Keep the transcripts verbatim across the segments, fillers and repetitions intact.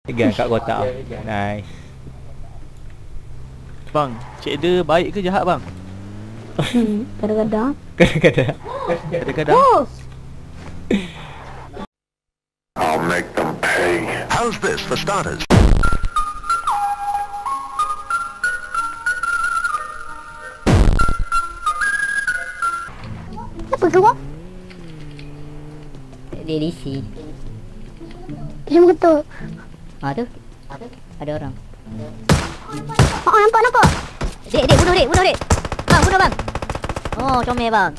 Pegang kat kotak. Nice. Bang, Cik Eda baik ke jahat bang? Hmm, kadang-kadang. Kadang-kadang. Kadang-kadang. Oh! I'll make them pay. How's this for starters? Apa kau? Dia D C. Dia betul. Ha tu. Ada orang. Oh, nampak nampak. Dek, dek, bunuh dek, bunuh dek. Bang, bunuh bang. Oh, comel bang.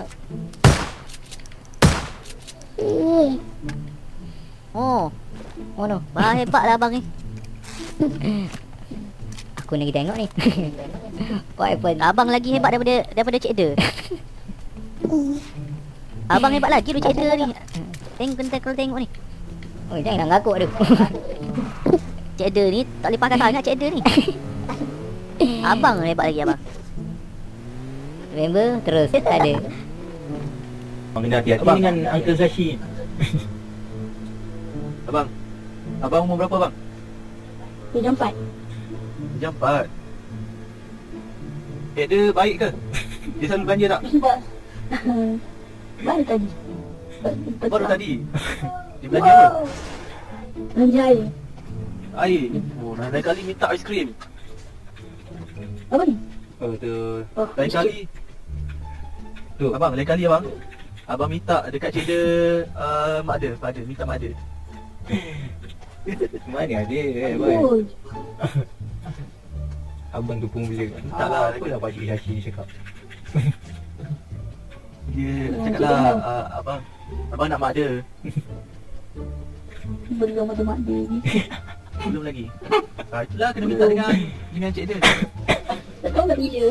Eh, Oh. Oh no. Bang hebat lah abang ni. Aku lagi tengok ni. What happened? Abang lagi hebat daripada daripada Cik Eda. Abang hebat lagi tu Cik Eda ni. Tengok kental kalau tengok ni. Oh, jangan nak ngakuk tu. Cik Eda ni tak boleh pakai sangat Cik Eda ni. Abang hebat lagi abang. Remember terus tak ada. Abang kena hati-hati dengan Uncle Sashi. Abang. Abang umur berapa bang? dia jam empat. Jam empat. Cik Eda baik ke? Dia selalu belanja tak? Baru tadi. Baru tadi. Dia belanja apa? Belanja air. Air. Oh, lain kali minta aiskrim. Apa ni? Oh tu. Oh, Lain kali. Tu abang, lain kali abang. Abang minta dekat Cik Eda uh, mak ada, mak ada, minta mak ada. Mana ada eh boy. oh. Abang tu pun bila Tak lah, apa lah Pakcik Sashi ni cakap. Dia cakap lah uh, abang, abang nak mak ada. Belum ada mak dia ni. Belum lagi. Ah, itulah kena minta dengan dengan Cik Eda. Tak tahu nak bila.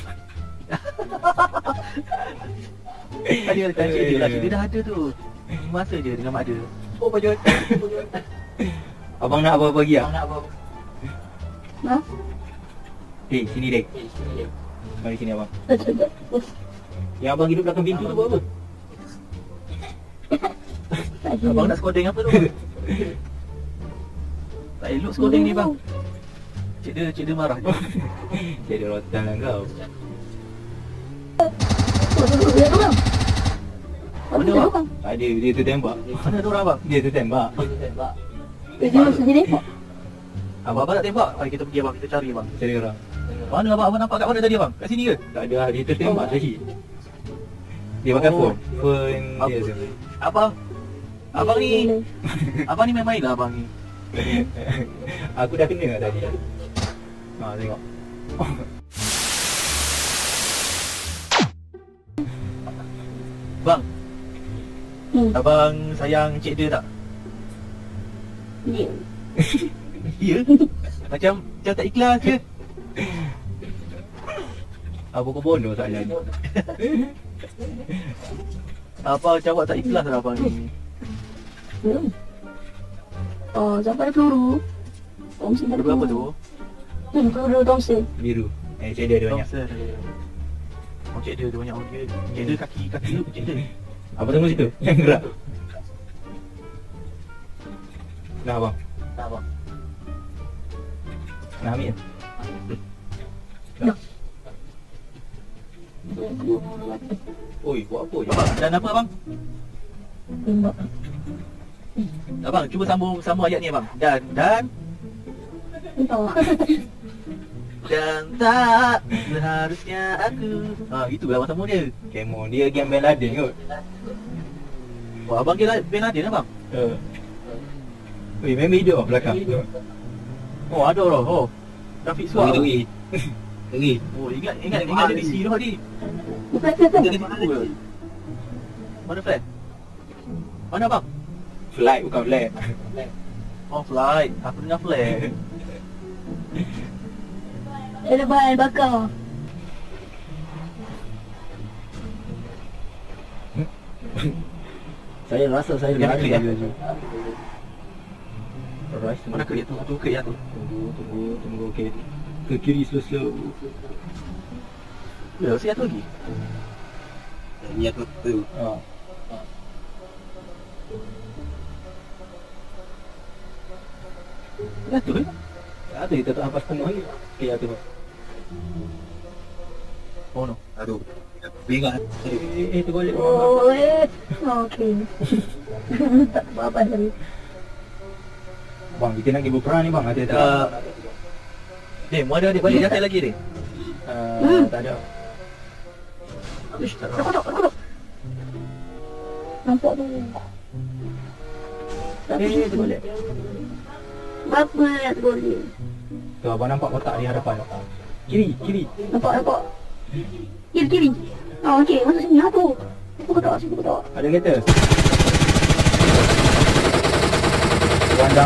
Tadi ada tanya Cik Eda lah, Cik Eda dah ada tu. Masa je dengan mak dia. Oh baju. Abang nak apa-apa lagi ah? Ha? Eh, sini dek. Mari sini abang. Tak tahu. Yang abang hidup belakang pintu tu buat apa? Tak ada. Abang nak skodeng apa tu? Tak elok skodeng ni bang. Cik Eda, Cik Eda marah je. Cik Eda rotan lah kau. Oh, duduk dia tu bang. Mana Duduk, bang? Ada dia tertembak. Mana tu orang bang? Dia tertembak. Eh, dia masih dia tembak. Abang, abang nak tembak? Mari kita pergi abang, kita cari abang. Cari orang. Mana abang? Abang nampak kat mana tadi abang? Kat sini ke? Tak ada dia tertembak Sashi. Dia pakai Oh. phone. Phone dia Apa? tu. Abang, abang ni, abang ni main-main lah abang ni. Aku dah kena tadi. Ha tengok. Bang, Hmm. abang sayang Cik Eda tak? Dia. Ya? Macam, macam tak ikhlas ke? Apa kau bodoh soalan ni? Apa macam awak tak ikhlas lah abang ni? Hmm. Oh, sampai ada peluru. Thompson ada Ada berapa tu? Hmm, peluru Thompson. Biru. Eh Cik Eda ada banyak. Thompson. Oh, Cik Eda ada banyak. Oh, dia, Cik Eda kaki, kaki lu Cik Eda. Apa tunggu situ? Yang gerak. Dah abang. Tak abang. Nak ambil? Dah. Oi, buat apa je? Abang, dan apa abang? Tembak. Abang, cuba sambung sambung ayat ni abang. Dan, dan, Entah. dan tak seharusnya aku. Ha, gitu lah abang sambung dia. Kemo dia game Bin Laden kot. Oh, abang kira Ben Laden abang? Uh. Oi, memang hidup lah belakang. Oh, ada orang. Oh, Rafiq Suar. Ngeri. Ngeri. Oh, ingat, ingat, ingat ada di sini tadi. Bukan, bukan, Ada bukan. di situ ke? Mana flat? Mana abang? Flight bukan flat. Oh, flight. Aku dengar flat. Ada bahan bakar. Saya rasa saya Dia lari nak lagi. Alright, Mana kerja tu? Tu kerja tu. Tunggu, tunggu, tunggu. Okey. Ke kiri slow-slow. Ya, saya tu lagi. Ni aku tu. Ha. Jatuh eh? Jatuh kita tak hampas tengah lagi. Okay, jatuh. Oh no. Aduh. Bingat. Eh, eh, eh terbalik. Oh, eh. Okey. Tak apa-apa tadi. Bang, kita nak pergi berperang ni bang. Ada tak? Uh, Dim, mu ada adik balik jatuh lagi Dim? Uh, Hmm. Tak ada. Ish, tak Aku tahu. tak, aku tak. Nampak tu. Eh, eh, terbalik. Berapa nak tergolek? Tu abang nampak kotak di hadapan. Kiri, kiri. Nampak, nampak. Kiri, kiri. Oh, okey. Masuk sini. Apa? Apa kotak? Apa kotak? Ada kereta. Pandang.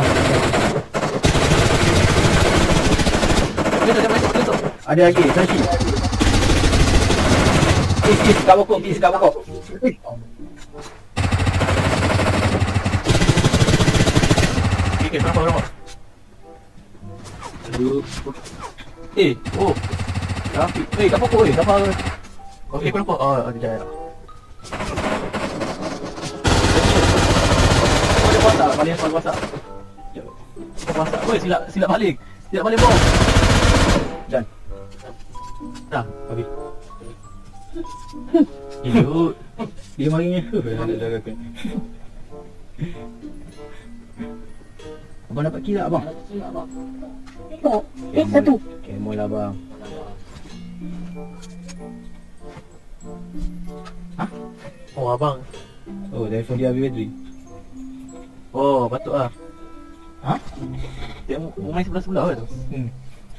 Jatuh, jatuh, jatuh, jatuh. Ada lagi, sashi. Kis, kis, kat pokok, kis, kat pokok. Okay, okay, kenapa, kenapa? Aduh. Eh, oh. Rafi. Eh, kat pokok eh, kenapa? Okey, kenapa? Oh, ada jaya. Oh, dia puasa, balik asal puasa. Dia puasa. Oi, silap, silap balik. Silap balik bom. Dan. Dah. Habis. Hidup. Dia marinya. Ada jaga aku. Abang dapat kill tak abang? Tengok. Eh, satu. Camel lah abang. Oh, abang. Oh, telefon dia habis bateri. Oh, patut lah. Ha? Dia mu- mu main sebelah-sebelah ke tu? Hmm.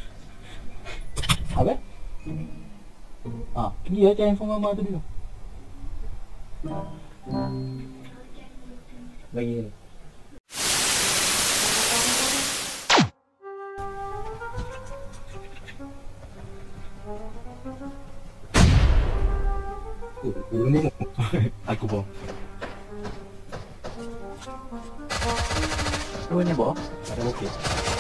Apa? Ah, pergi lah cari handphone mama tu dulu. Bagi ni. Oh, belum ni. Aku pun. Dua ni bawah. Ada okey.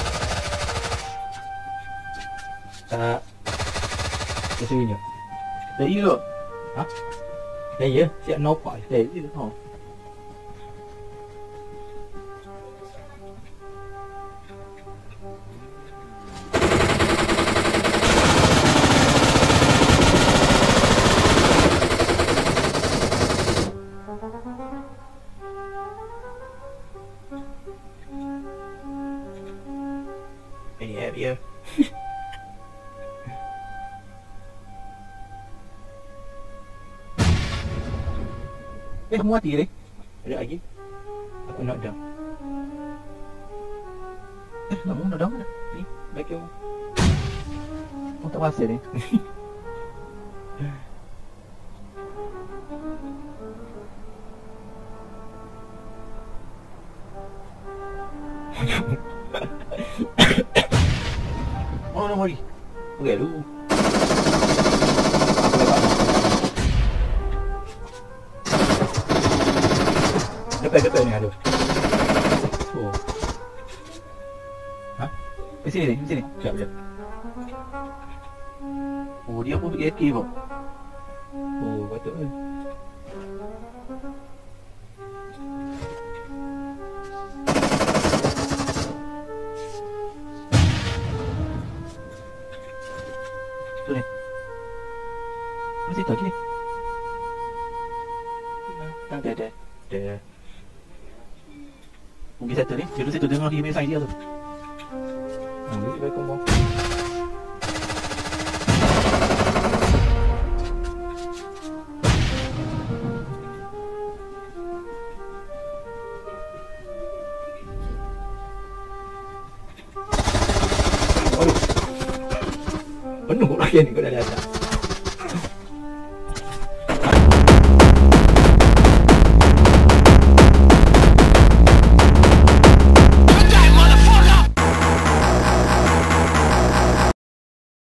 Tak. Kesulinya. Dah iya tu. Ha? Dah ya, siap nampak. Eh, itu oh. Ini ya dia. Eh, mu mati ni. Ada lagi? Aku nak dah. Eh, nak mu nak dah mana? Ni, bagi aku. Oh, tak pasal ni. Oh, nak mari. Okey dulu. Depan-depan ni ada. Oh. Ha? Di sini ni, di sini. Sekejap, sekejap. Oh, dia pun pergi A K pun. Oh, patut kan. Tu ni. Mesti tak lagi. Dah, dah, dah. Dah. Mungkin satu ni. Dia tu situ dengar email sign dia tu. Hmm, dia baik kau. Aduh. Penuh lagi ni kau dah datang.